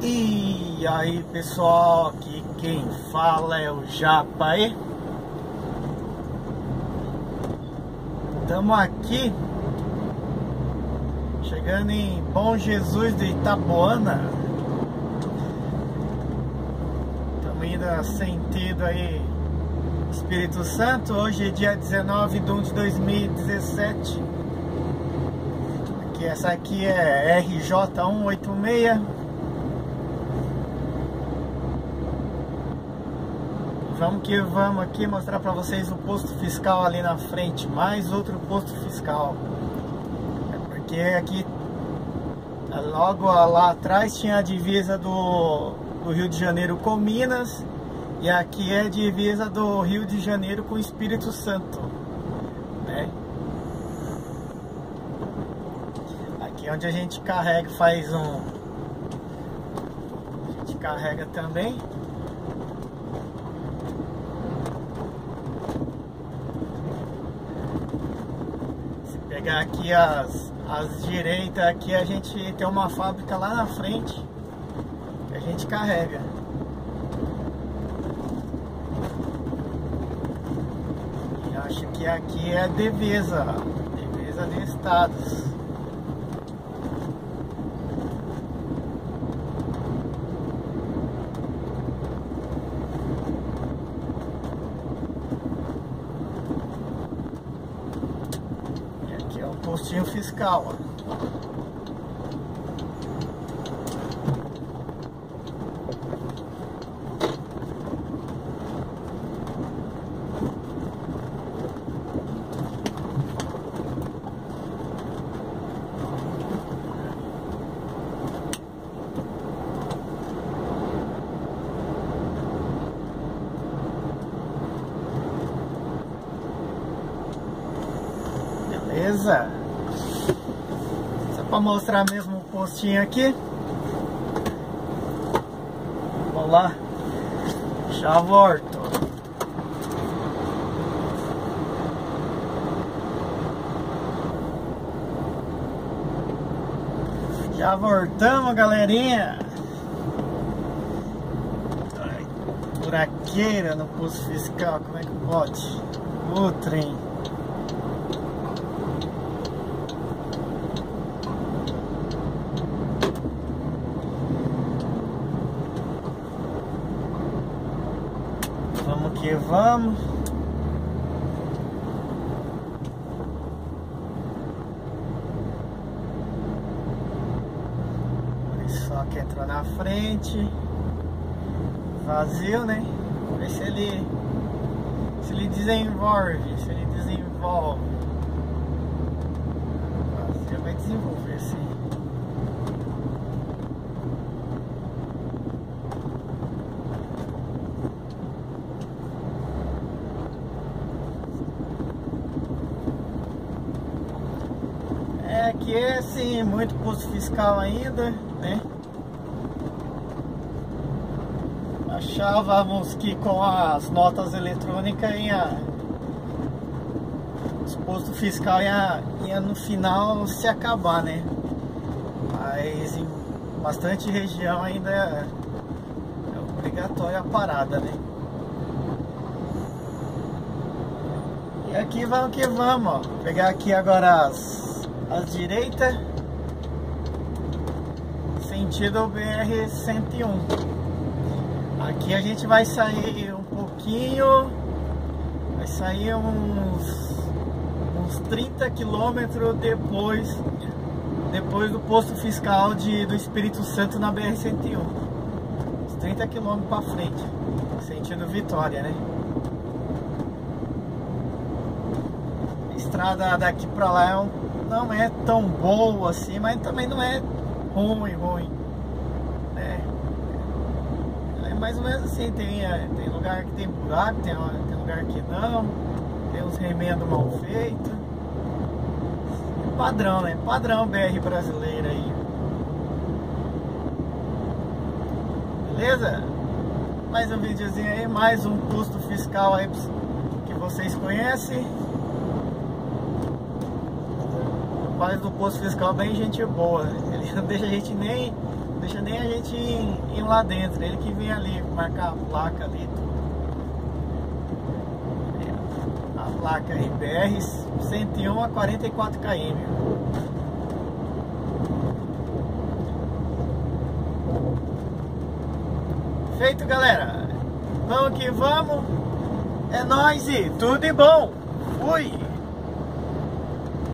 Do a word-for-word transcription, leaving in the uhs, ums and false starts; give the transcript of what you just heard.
E aí pessoal, aqui quem fala é o Japa aí. Estamos aqui chegando em Bom Jesus de Itapuana. Estamos indo sentido aí Espírito Santo. Hoje é dia dezenove de um de dois mil e dezessete. Aqui, essa aqui é R J cento e oitenta e seis. Vamos que vamos aqui mostrar para vocês o posto fiscal ali na frente. Mais outro posto fiscal. É porque aqui logo lá atrás tinha a divisa do, do Rio de Janeiro com Minas. E aqui é a divisa do Rio de Janeiro com o Espírito Santo, né? Aqui é onde a gente carrega, faz um... A gente carrega também. Se pegar aqui as, as direitas, aqui a gente tem uma fábrica lá na frente que a gente carrega. Acho que aqui é a divisa, divisa de estados. E aqui é o postinho fiscal, ó. Beleza? Só para mostrar mesmo o postinho aqui. Vamos lá. Já volto. Já voltamos, galerinha. Ai, buraqueira no posto fiscal. Como é que pode? O trem. Vamos que vamos. Só que entrou na frente. Vazio, né? Vamos ver se ele se ele desenvolve, se ele desenvolve. Vazio vai desenvolver, sim. É que é sim, muito posto fiscal ainda, né? Achávamos que com as notas eletrônicas ia, os postos fiscal ia, ia no final se acabar, né? Mas em bastante região ainda é, é obrigatória a parada, né? E aqui vamos que vamos, ó. Vou pegar aqui agora as à direita, sentido B R cento e um. Aqui a gente vai sair um pouquinho, vai sair uns, uns trinta quilômetros depois, depois do posto fiscal de, do Espírito Santo na B R cento e um. Uns trinta quilômetros para frente, sentido Vitória, né? A estrada daqui para lá é um não é tão boa assim, mas também não é ruim, ruim, né? É mais ou menos assim, tem, tem lugar que tem buraco, tem, tem lugar que não, tem uns remendos mal feitos. Padrão, né? Padrão B R brasileira aí. Beleza? Mais um videozinho aí, mais um posto fiscal aí que vocês conhecem. O pai do posto fiscal é bem gente boa, ele não deixa a gente nem deixa nem a gente ir, ir lá dentro. Ele que vem ali marcar a placa ali. A placa aí, B R cento e um a quarenta e quatro quilômetros. Feito, galera. Vamos que vamos. É nóis e tudo de bom. Fui.